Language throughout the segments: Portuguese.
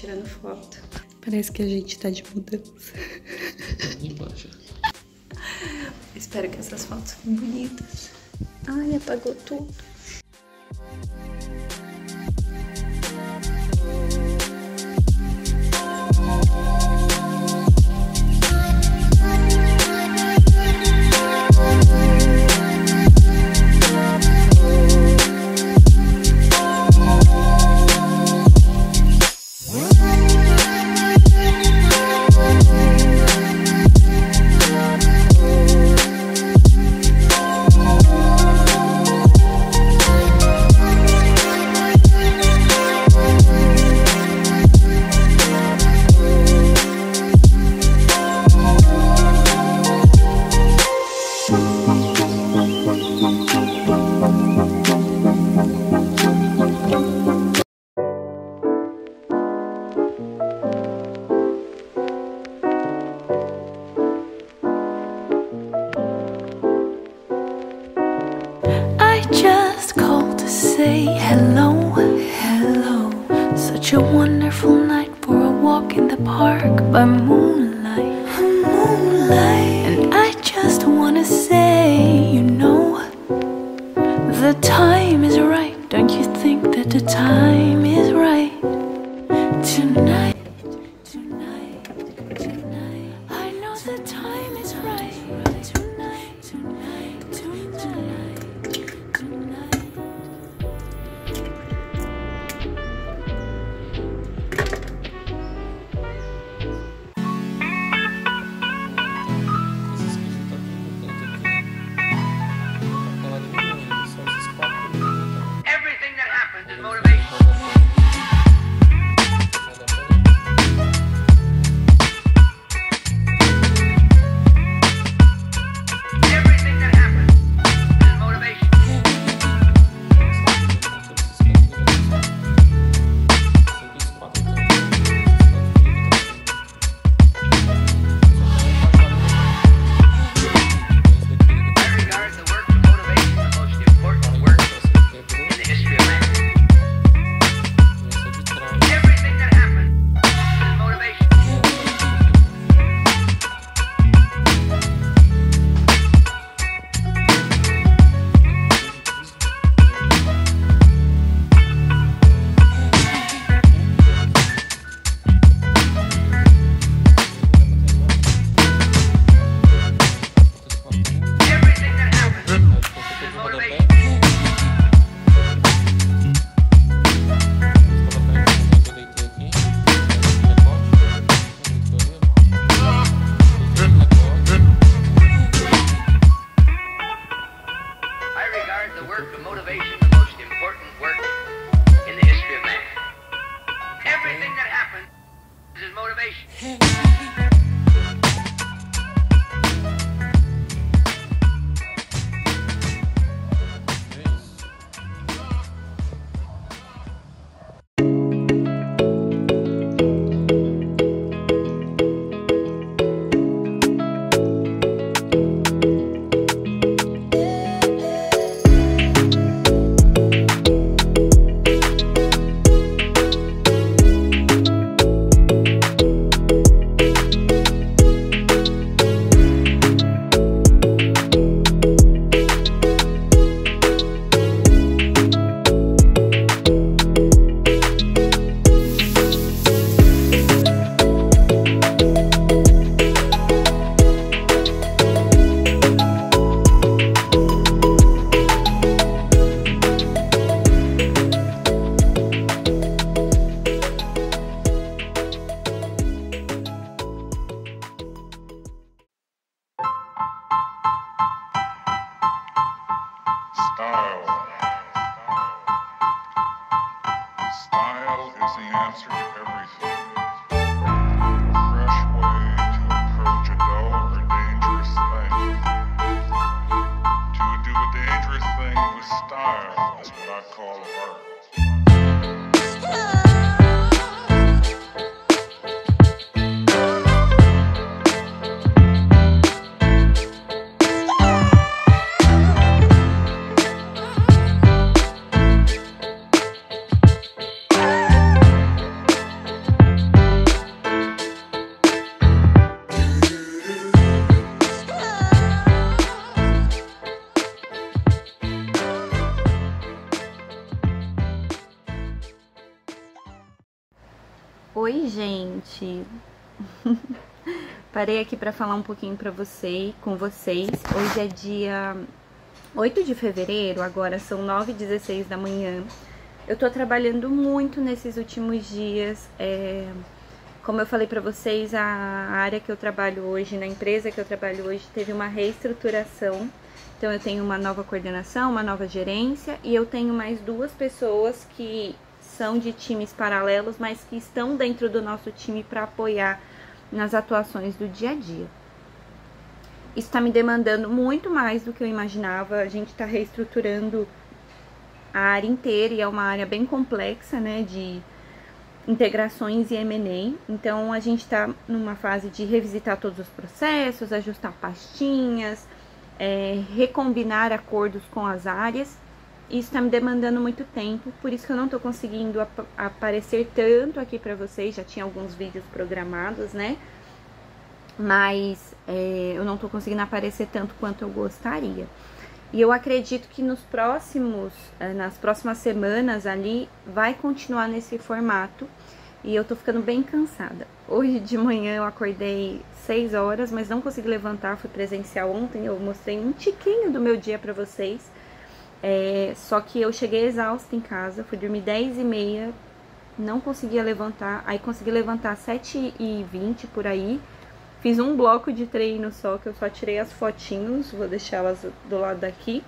tirando foto. Parece que a gente tá de mudança. Embaixo. Espero que essas fotos fiquem bonitas. Ai, apagou tudo. Just called to say hello, hello. Such a wonderful night for a walk in the park by moonlight, moonlight. And I just wanna say, you know, the time is right. Don't you think that the time is right? Tonight, tonight, tonight. I know the time is right. Tonight, tonight, tonight. Everything that happens is motivation. Style is the answer to everything. A fresh way to approach a dull or dangerous thing. To do a dangerous thing with style is what I call art. gente. Parei aqui para falar um pouquinho com vocês. Hoje é dia 8 de fevereiro, agora são 9h16 da manhã. Eu tô trabalhando muito nesses últimos dias. Como eu falei para vocês, a área que eu trabalho hoje, na empresa que eu trabalho hoje, teve uma reestruturação. Então eu tenho uma nova coordenação, uma nova gerência e eu tenho mais 2 pessoas que são de times paralelos, mas que estão dentro do nosso time para apoiar nas atuações do dia a dia. Isso está me demandando muito mais do que eu imaginava. A gente está reestruturando a área inteira e é uma área bem complexa, né, de integrações e M&A. Então a gente está numa fase de revisitar todos os processos, ajustar pastinhas, recombinar acordos com as áreas. Isso tá me demandando muito tempo, por isso que eu não tô conseguindo aparecer tanto aqui pra vocês. Já tinha alguns vídeos programados, né? Mas eu não tô conseguindo aparecer tanto quanto eu gostaria. E eu acredito que nas próximas semanas ali, vai continuar nesse formato. E eu tô ficando bem cansada. Hoje de manhã eu acordei 6 horas, mas não consegui levantar, fui presencial ontem. Eu mostrei um tiquinho do meu dia pra vocês. Só que eu cheguei exausta em casa, fui dormir 10h30, não conseguia levantar, aí consegui levantar 7h20 por aí, fiz um bloco de treino só, que eu só tirei as fotinhos, vou deixar elas do lado daqui,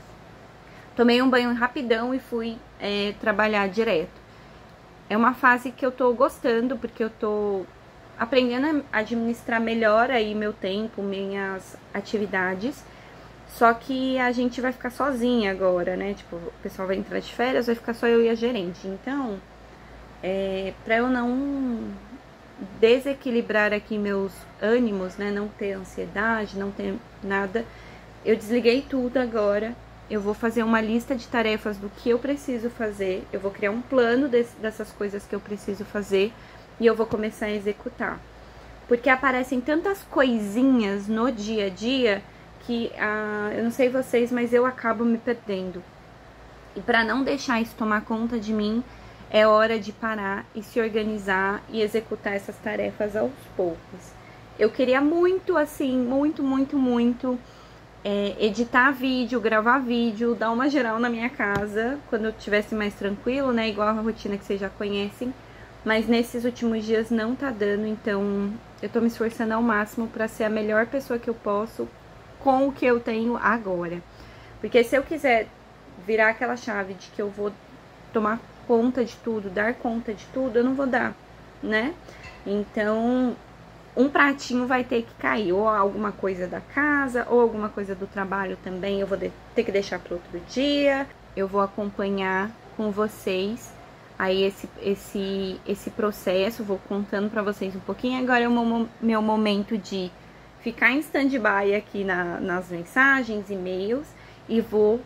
tomei um banho rapidão e fui trabalhar direto. É uma fase que eu tô gostando, porque eu tô aprendendo a administrar melhor aí meu tempo, minhas atividades. Só que a gente vai ficar sozinha agora, né? Tipo, o pessoal vai entrar de férias, vai ficar só eu e a gerente. Então, pra eu não desequilibrar aqui meus ânimos, né? Não ter ansiedade, não ter nada, eu desliguei tudo agora. Eu vou fazer uma lista de tarefas do que eu preciso fazer. Eu vou criar um plano dessas coisas que eu preciso fazer e eu vou começar a executar. Porque aparecem tantas coisinhas no dia a dia que, eu não sei vocês, mas eu acabo me perdendo. E para não deixar isso tomar conta de mim, é hora de parar e se organizar e executar essas tarefas aos poucos. Eu queria muito, assim, muito, editar vídeo, gravar vídeo, dar uma geral na minha casa, quando eu estivesse mais tranquilo, né, igual a rotina que vocês já conhecem. Mas nesses últimos dias não tá dando, então eu tô me esforçando ao máximo para ser a melhor pessoa que eu posso com o que eu tenho agora. Porque se eu quiser virar aquela chave de que eu vou tomar conta de tudo, dar conta de tudo, eu não vou dar, né? Então, um pratinho vai ter que cair, ou alguma coisa da casa, ou alguma coisa do trabalho também, eu vou ter que deixar para outro dia. Eu vou acompanhar com vocês aí esse processo, vou contando para vocês um pouquinho. Agora é o meu momento de ficar em stand-by aqui nas mensagens, e-mails, e vou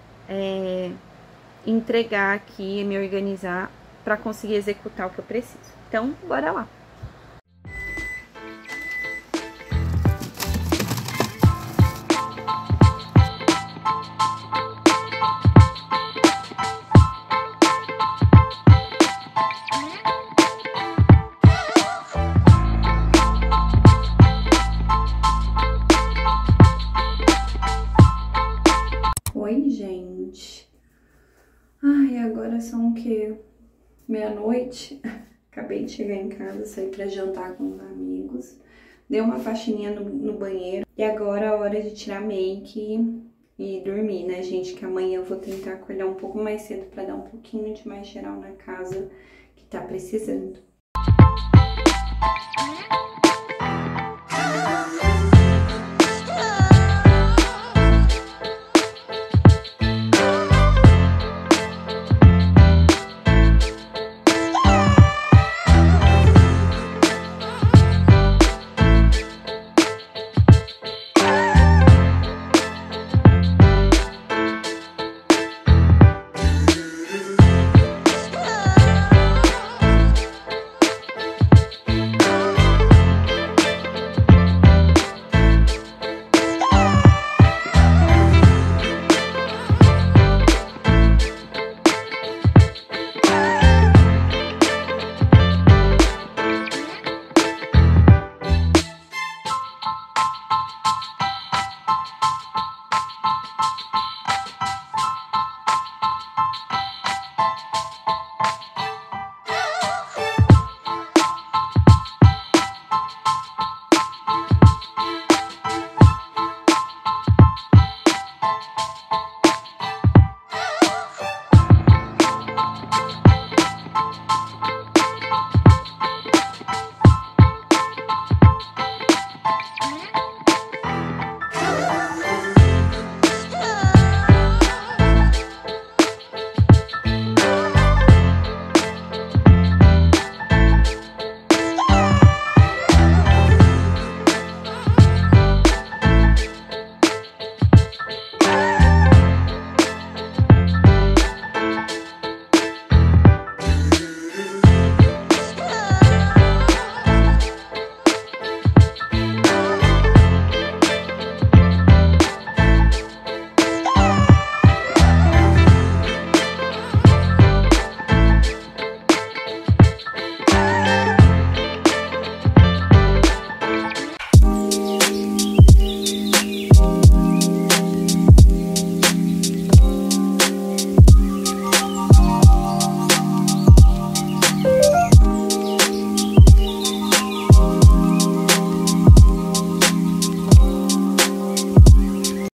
entregar aqui, me organizar para conseguir executar o que eu preciso. Então, bora lá! Oi, gente. Ai, agora são o quê? Meia-noite. Acabei de chegar em casa, saí pra jantar com os amigos. Dei uma faxininha no banheiro. E agora é a hora de tirar make e dormir, né, gente? Que amanhã eu vou tentar acordar um pouco mais cedo pra dar um pouquinho de mais geral na casa que tá precisando.